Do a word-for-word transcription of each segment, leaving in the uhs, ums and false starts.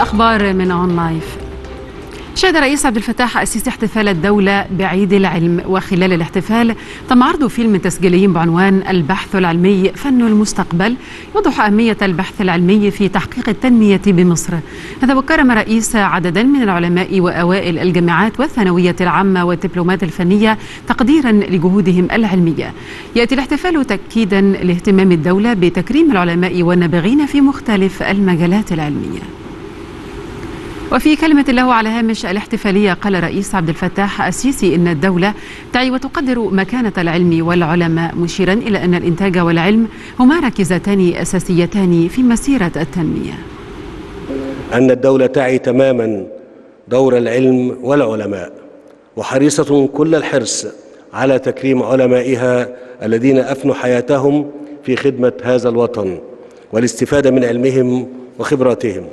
الأخبار من أون لايف. شهد الرئيس عبد الفتاح السيسي احتفال الدولة بعيد العلم، وخلال الاحتفال تم عرض فيلم تسجيلي بعنوان البحث العلمي فن المستقبل، يوضح أهمية البحث العلمي في تحقيق التنمية بمصر. هذا وكرم الرئيس عددا من العلماء وأوائل الجامعات والثانوية العامة والدبلومات الفنية تقديرا لجهودهم العلمية. يأتي الاحتفال تأكيدا لاهتمام الدولة بتكريم العلماء والنابغين في مختلف المجالات العلمية. وفي كلمة له على هامش الاحتفالية قال الرئيس عبد الفتاح السيسي إن الدولة تعي وتقدر مكانة العلم والعلماء، مشيرا إلى أن الإنتاج والعلم هما ركيزتان أساسيتان في مسيرة التنمية. أن الدولة تعي تماما دور العلم والعلماء، وحريصة كل الحرص على تكريم علمائها الذين أفنوا حياتهم في خدمة هذا الوطن والاستفادة من علمهم وخبراتهم.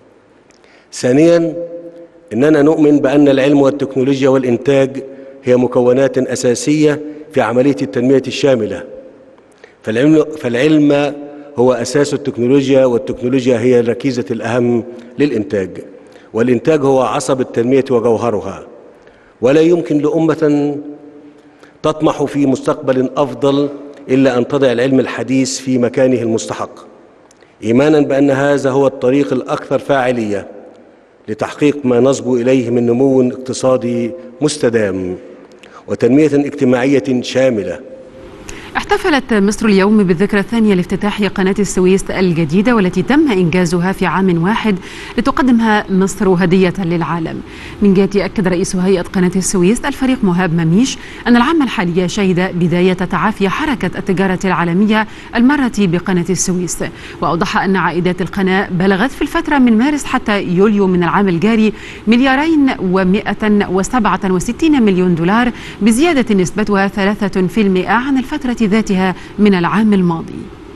ثانياً، إننا نؤمن بأن العلم والتكنولوجيا والإنتاج هي مكونات أساسية في عملية التنمية الشاملة، فالعلم, فالعلم هو أساس التكنولوجيا، والتكنولوجيا هي الركيزة الأهم للإنتاج، والإنتاج هو عصب التنمية وجوهرها. ولا يمكن لأمة تطمح في مستقبل أفضل إلا أن تضع العلم الحديث في مكانه المستحق، إيماناً بأن هذا هو الطريق الأكثر فاعلية لتحقيق ما نصبو إليه من نمو اقتصادي مستدام وتنمية اجتماعية شاملة. احتفلت مصر اليوم بالذكرى الثانية لافتتاح قناة السويس الجديدة، والتي تم إنجازها في عام واحد لتقدمها مصر هدية للعالم. من جهة أكد رئيس هيئة قناة السويس الفريق مهاب مميش أن العام الحالي شهد بداية تعافي حركة التجارة العالمية المرة بقناة السويس، وأوضح أن عائدات القناة بلغت في الفترة من مارس حتى يوليو من العام الجاري مليارين ومائة وسبعة وستين مليون دولار، بزيادة نسبتها ثلاثة في المئة عن الفترة ذاتها من العام الماضي.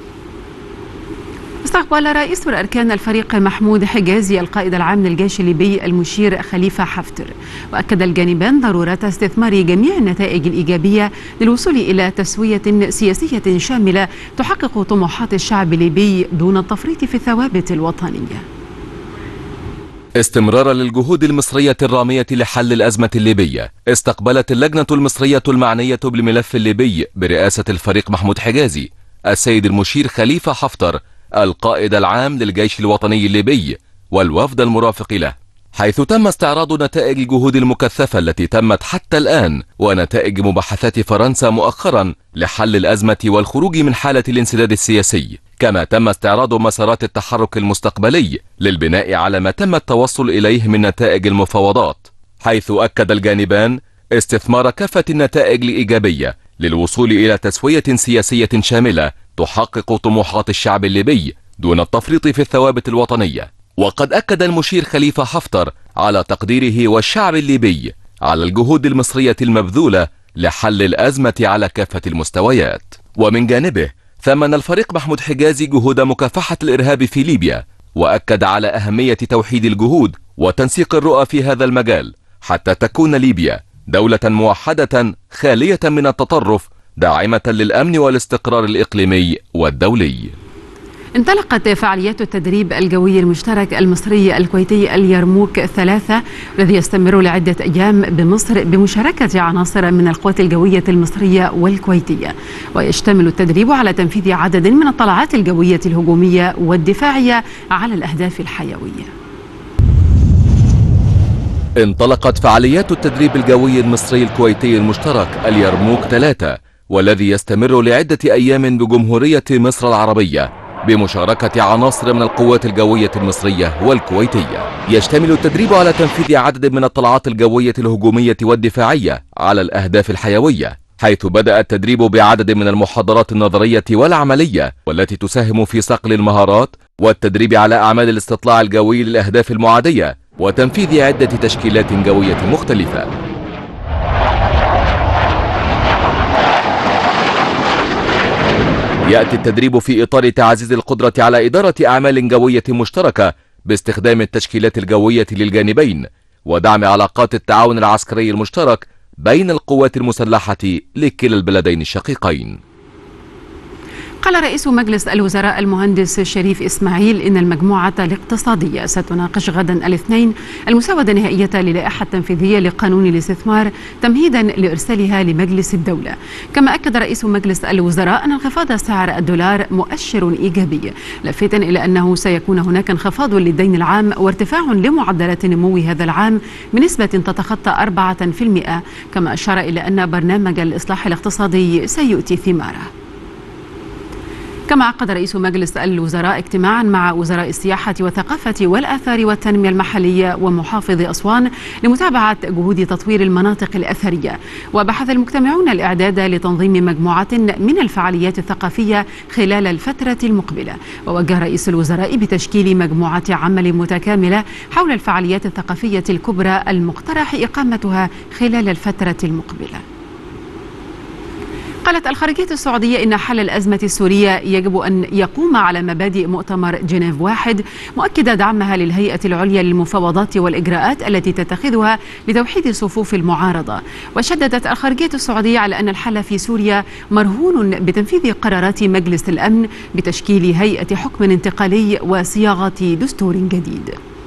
استقبل رئيس أركان الفريق محمود حجازي القائد العام للجيش الليبي المشير خليفة حفتر، وأكد الجانبان ضرورة استثمار جميع النتائج الإيجابية للوصول إلى تسوية سياسية شاملة تحقق طموحات الشعب الليبي دون التفريط في الثوابت الوطنية. استمرارا للجهود المصرية الرامية لحل الأزمة الليبية، استقبلت اللجنة المصرية المعنية بالملف الليبي برئاسة الفريق محمود حجازي السيد المشير خليفة حفتر القائد العام للجيش الوطني الليبي والوفد المرافق له، حيث تم استعراض نتائج الجهود المكثفة التي تمت حتى الآن ونتائج مباحثات فرنسا مؤخرا لحل الأزمة والخروج من حالة الانسداد السياسي، كما تم استعراض مسارات التحرك المستقبلي للبناء على ما تم التوصل إليه من نتائج المفاوضات، حيث أكد الجانبان استثمار كافة النتائج الإيجابية للوصول إلى تسوية سياسية شاملة تحقق طموحات الشعب الليبي دون التفريط في الثوابت الوطنية. وقد أكد المشير خليفة حفتر على تقديره والشعب الليبي على الجهود المصرية المبذولة لحل الأزمة على كافة المستويات. ومن جانبه ثمن الفريق محمود حجازي جهود مكافحة الإرهاب في ليبيا، وأكد على أهمية توحيد الجهود وتنسيق الرؤى في هذا المجال حتى تكون ليبيا دولة موحدة خالية من التطرف داعمة للأمن والاستقرار الإقليمي والدولي. انطلقت فعاليات التدريب الجوي المشترك المصري الكويتي اليرموك ثلاثة، الذي يستمر لعدة أيام بمصر بمشاركة عناصر من القوات الجوية المصرية والكويتية، ويشتمل التدريب على تنفيذ عدد من الطلعات الجوية الهجومية والدفاعية على الأهداف الحيوية. انطلقت فعاليات التدريب الجوي المصري الكويتي المشترك اليرموك ثلاثة، والذي يستمر لعدة أيام بجمهورية مصر العربية بمشاركة عناصر من القوات الجوية المصرية والكويتية. يشتمل التدريب على تنفيذ عدد من الطلعات الجوية الهجومية والدفاعية على الأهداف الحيوية، حيث بدأ التدريب بعدد من المحاضرات النظرية والعملية والتي تساهم في صقل المهارات والتدريب على أعمال الاستطلاع الجوي للأهداف المعادية وتنفيذ عدة تشكيلات جوية مختلفة. يأتي التدريب في إطار تعزيز القدرة على إدارة أعمال جوية مشتركة باستخدام التشكيلات الجوية للجانبين ودعم علاقات التعاون العسكري المشترك بين القوات المسلحة لكلا البلدين الشقيقين. قال رئيس مجلس الوزراء المهندس شريف إسماعيل إن المجموعة الاقتصادية ستناقش غدا الاثنين المسودة النهائية للائحة التنفيذية لقانون الاستثمار تمهيدا لإرسالها لمجلس الدولة. كما أكد رئيس مجلس الوزراء أن انخفاض سعر الدولار مؤشر إيجابي، لافتا إلى أنه سيكون هناك انخفاض للدين العام وارتفاع لمعدلات نمو هذا العام بنسبة تتخطى أربعة بالمئة. كما أشار إلى أن برنامج الإصلاح الاقتصادي سيؤتي ثماره. كما عقد رئيس مجلس الوزراء اجتماعا مع وزراء السياحة والثقافة والآثار والتنمية المحلية ومحافظ أسوان لمتابعة جهود تطوير المناطق الأثرية. وبحث المجتمعون الإعداد لتنظيم مجموعة من الفعاليات الثقافية خلال الفترة المقبلة. ووجه رئيس الوزراء بتشكيل مجموعة عمل متكاملة حول الفعاليات الثقافية الكبرى المقترح إقامتها خلال الفترة المقبلة. قالت الخارجية السعودية إن حل الأزمة السورية يجب أن يقوم على مبادئ مؤتمر جنيف واحد، مؤكدة دعمها للهيئة العليا للمفاوضات والإجراءات التي تتخذها لتوحيد صفوف المعارضة. وشددت الخارجية السعودية على أن الحل في سوريا مرهون بتنفيذ قرارات مجلس الأمن بتشكيل هيئة حكم انتقالي وصياغة دستور جديد.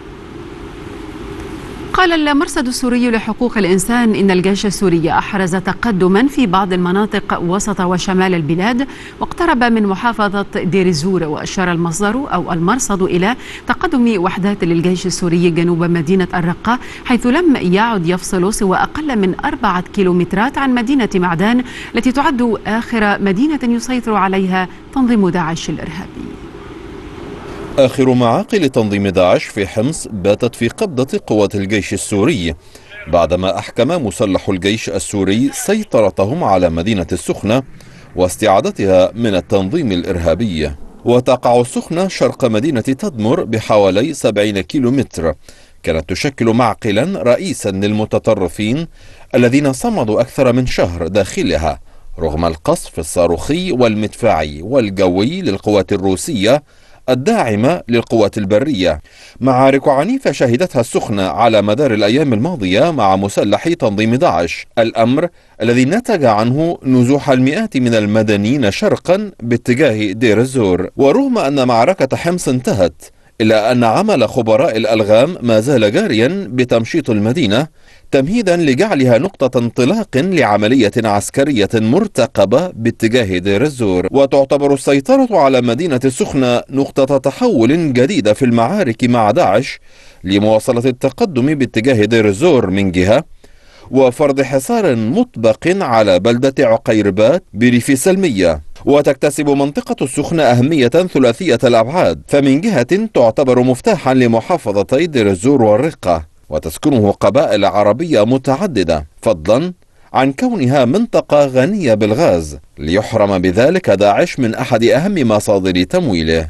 قال المرصد السوري لحقوق الإنسان إن الجيش السوري أحرز تقدما في بعض المناطق وسط وشمال البلاد واقترب من محافظة دير الزور. وأشار المصدر أو المرصد إلى تقدم وحدات للجيش السوري جنوب مدينة الرقة، حيث لم يعد يفصل سوى أقل من أربعة كيلومترات عن مدينة معدان التي تعد آخر مدينة يسيطر عليها تنظيم داعش الإرهابي. آخر معاقل تنظيم داعش في حمص باتت في قبضة قوات الجيش السوري بعدما أحكم مسلح الجيش السوري سيطرتهم على مدينة السخنة واستعادتها من التنظيم الإرهابي. وتقع السخنة شرق مدينة تدمر بحوالي سبعين كيلومتر، كانت تشكل معقلا رئيسا للمتطرفين الذين صمدوا أكثر من شهر داخلها رغم القصف الصاروخي والمدفعي والجوي للقوات الروسية الداعمة للقوات البرية. معارك عنيفة شهدتها السخنة على مدار الأيام الماضية مع مسلحي تنظيم داعش، الأمر الذي نتج عنه نزوح المئات من المدنيين شرقا باتجاه دير الزور. ورغم أن معركة حمص انتهت، إلا أن عمل خبراء الألغام ما زال جاريا بتمشيط المدينة تمهيدا لجعلها نقطة انطلاق لعملية عسكرية مرتقبة باتجاه دير الزور. وتعتبر السيطرة على مدينة السخنة نقطة تحول جديدة في المعارك مع داعش لمواصلة التقدم باتجاه دير الزور من جهة، وفرض حصار مطبق على بلدة عقيربات بريف سلمية. وتكتسب منطقة السخنة أهمية ثلاثية الأبعاد، فمن جهة تعتبر مفتاحا لمحافظتي دير الزور والرقة وتسكنه قبائل عربية متعددة، فضلا عن كونها منطقة غنية بالغاز ليحرم بذلك داعش من أحد أهم مصادر تمويله.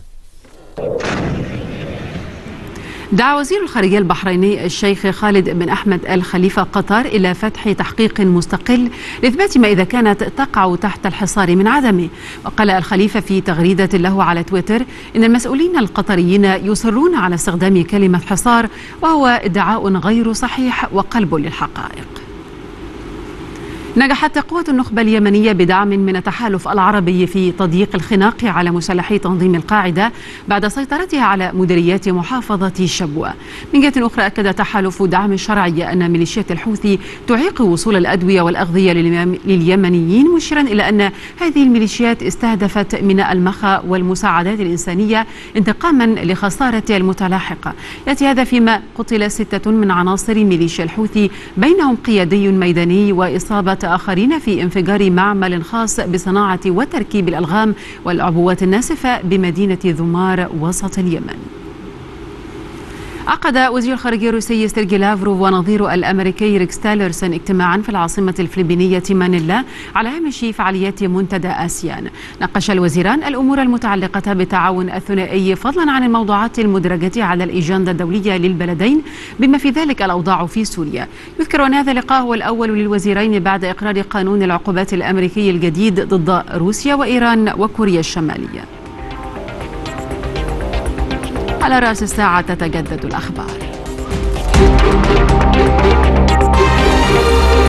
دعا وزير الخارجية البحريني الشيخ خالد بن أحمد آل خليفة قطر إلى فتح تحقيق مستقل لإثبات ما إذا كانت تقع تحت الحصار من عدمه. وقال الخليفة في تغريدة له على تويتر إن المسؤولين القطريين يصرون على استخدام كلمة حصار، وهو ادعاء غير صحيح وقلب للحقائق. نجحت قوة النخبة اليمنية بدعم من التحالف العربي في تضييق الخناق على مسلحي تنظيم القاعدة بعد سيطرتها على مديريات محافظة شبوة. من جهة أخرى أكد تحالف دعم الشرعية أن ميليشيات الحوثي تعيق وصول الأدوية والأغذية لليمنيين، مشيرا إلى أن هذه الميليشيات استهدفت ميناء المخا والمساعدات الإنسانية انتقاما لخسارة المتلاحقة. يأتي هذا فيما قتل ستة من عناصر ميليشيا الحوثي بينهم قيادي ميداني وإصابة آخرين في انفجار معمل خاص بصناعة وتركيب الألغام والعبوات الناسفة بمدينة ذمار وسط اليمن. عقد وزير الخارجية الروسي سيرجي لافروف ونظيره الأمريكي ريكس تيلرسون اجتماعا في العاصمة الفلبينية مانيلا على هامش فعاليات منتدى آسيان. ناقش الوزيران الأمور المتعلقة بالتعاون الثنائي فضلا عن الموضوعات المدرجة على الإجندة الدولية للبلدين بما في ذلك الأوضاع في سوريا. يذكر أن هذا اللقاء هو الأول للوزيرين بعد إقرار قانون العقوبات الأمريكي الجديد ضد روسيا وإيران وكوريا الشمالية. على رأس الساعة تتجدد الأخبار.